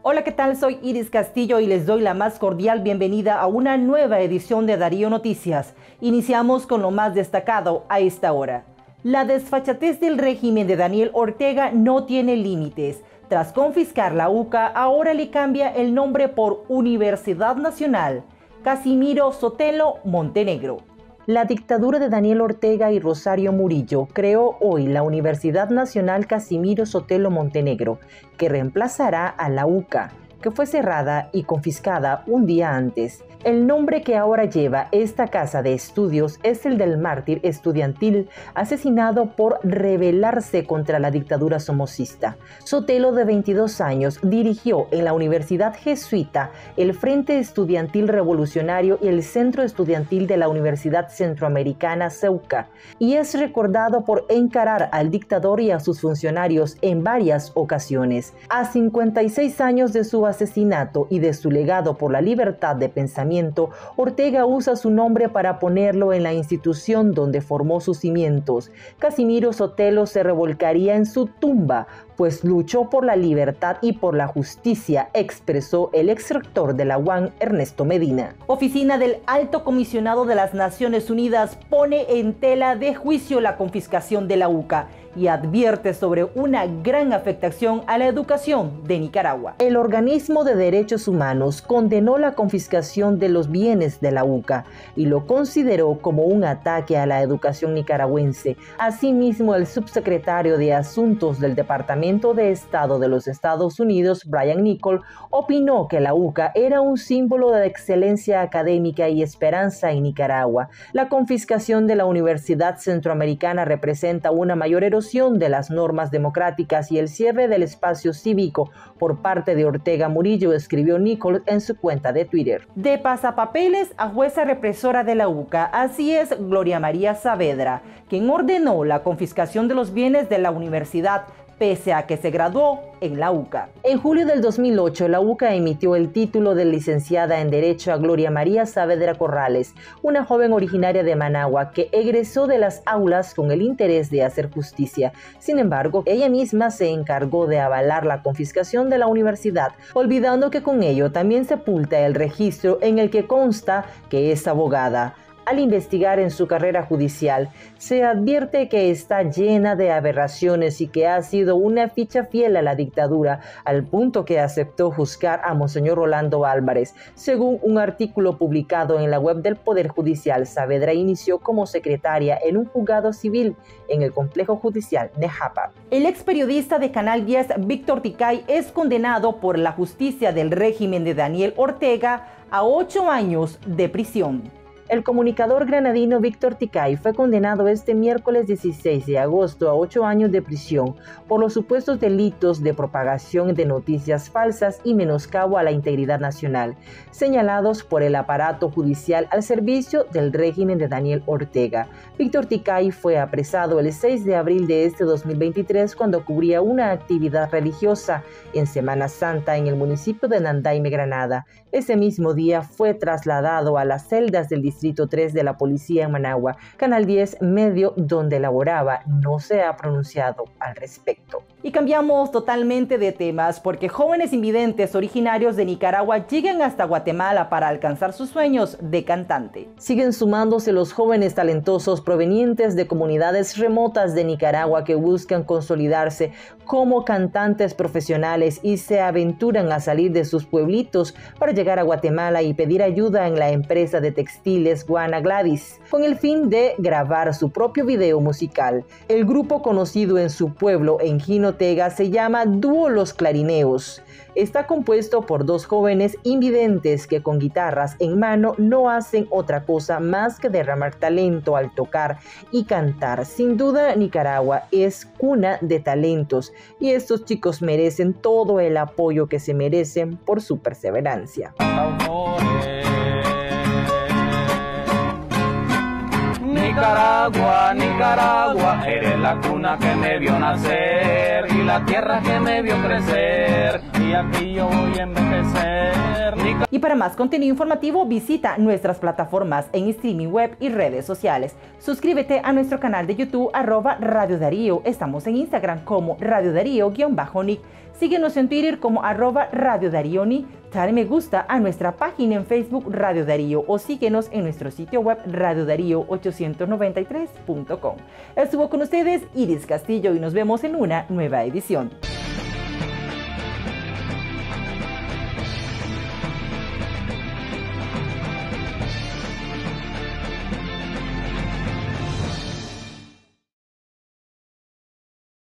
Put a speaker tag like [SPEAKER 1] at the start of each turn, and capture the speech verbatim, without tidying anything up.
[SPEAKER 1] Hola, ¿qué tal? Soy Iris Castillo y les doy la más cordial bienvenida a una nueva edición de Darío Noticias. Iniciamos con lo más destacado a esta hora. La desfachatez del régimen de Daniel Ortega no tiene límites. Tras confiscar la U C A, ahora le cambia el nombre por Universidad Nacional Casimiro Sotelo Montenegro. La dictadura de Daniel Ortega y Rosario Murillo creó hoy la Universidad Nacional Casimiro Sotelo Montenegro, que reemplazará a la U C A, que fue cerrada y confiscada un día antes. El nombre que ahora lleva esta casa de estudios es el del mártir estudiantil asesinado por rebelarse contra la dictadura somocista. Sotelo, de veintidós años, dirigió en la Universidad Jesuita el Frente Estudiantil Revolucionario y el Centro Estudiantil de la Universidad Centroamericana Ceuca, y es recordado por encarar al dictador y a sus funcionarios en varias ocasiones. A cincuenta y seis años de su asesinato y de su legado por la libertad de pensamiento, Ortega usa su nombre para ponerlo en la institución donde formó sus cimientos. Casimiro Sotelo se revolcaría en su tumba, pues luchó por la libertad y por la justicia, expresó el ex rector de la U A N, Ernesto Medina. Oficina del Alto Comisionado de las Naciones Unidas pone en tela de juicio la confiscación de la U C A y advierte sobre una gran afectación a la educación de Nicaragua. El organismo de derechos humanos condenó la confiscación de los bienes de la U C A y lo consideró como un ataque a la educación nicaragüense. Asimismo, el subsecretario de Asuntos del Departamento de Estado de los Estados Unidos, Brian Nichols, opinó que la U C A era un símbolo de excelencia académica y esperanza en Nicaragua. La confiscación de la Universidad Centroamericana representa una mayor erosión de las normas democráticas y el cierre del espacio cívico por parte de Ortega Murillo, escribió Nichols en su cuenta de Twitter. De pasapapeles a jueza represora de la U C A, así es Gloria María Saavedra, quien ordenó la confiscación de los bienes de la universidad, pese a que se graduó en la U C A. En julio del dos mil ocho, la U C A emitió el título de licenciada en Derecho a Gloria María Saavedra Corrales, una joven originaria de Managua que egresó de las aulas con el interés de hacer justicia. Sin embargo, ella misma se encargó de avalar la confiscación de la universidad, olvidando que con ello también sepulta el registro en el que consta que es abogada. Al investigar en su carrera judicial, se advierte que está llena de aberraciones y que ha sido una ficha fiel a la dictadura, al punto que aceptó juzgar a Monseñor Rolando Álvarez. Según un artículo publicado en la web del Poder Judicial, Saavedra inició como secretaria en un juzgado civil en el complejo judicial de Japa. El ex periodista de Canal diez, Víctor Ticay, es condenado por la justicia del régimen de Daniel Ortega a ocho años de prisión. El comunicador granadino Víctor Ticay fue condenado este miércoles dieciséis de agosto a ocho años de prisión por los supuestos delitos de propagación de noticias falsas y menoscabo a la integridad nacional, señalados por el aparato judicial al servicio del régimen de Daniel Ortega. Víctor Ticay fue apresado el seis de abril de este dos mil veintitrés cuando cubría una actividad religiosa en Semana Santa en el municipio de Nandaime, Granada. Ese mismo día fue trasladado a las celdas del Distrito tres de la Policía en Managua. Canal diez, medio donde laboraba, no se ha pronunciado al respecto. Y cambiamos totalmente de temas porque jóvenes invidentes originarios de Nicaragua llegan hasta Guatemala para alcanzar sus sueños de cantante. Siguen sumándose los jóvenes talentosos provenientes de comunidades remotas de Nicaragua que buscan consolidarse como cantantes profesionales y se aventuran a salir de sus pueblitos para llegar a Guatemala y pedir ayuda en la empresa de textiles Guana Gladys, con el fin de grabar su propio video musical. El grupo, conocido en su pueblo en Jinotega, se llama Dúo Los Clarineos. Está compuesto por dos jóvenes invidentes que con guitarras en mano no hacen otra cosa más que derramar talento al tocar y cantar. Sin duda, Nicaragua es cuna de talentos y estos chicos merecen todo el apoyo que se merecen por su perseverancia.
[SPEAKER 2] Nicaragua, Nicaragua, eres la cuna que me vio nacer y la tierra que me vio crecer, y aquí yo voy a envejecer. Nicaragua,
[SPEAKER 1] Y para más contenido informativo, visita nuestras plataformas en streaming web y redes sociales. Suscríbete a nuestro canal de YouTube, arroba Radio Darío. Estamos en Instagram como Radio Darío-Nick. Síguenos en Twitter como arroba Radio Darío Nick. Dale me gusta a nuestra página en Facebook Radio Darío o síguenos en nuestro sitio web radio darío ochocientos noventa y tres punto com. Estuvo con ustedes Iris Castillo y nos vemos en una nueva edición.